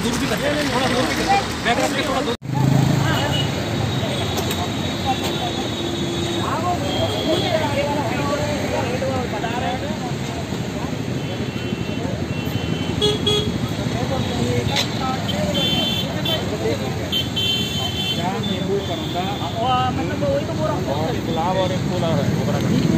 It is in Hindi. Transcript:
दूर भी करते हैं, थोड़ा दूर भी करते हैं, बैक रख के थोड़ा दूर। नींबू करूँगा, मतलब वही तो बोल रहा हूँ, गुलाब और एक फूल और है।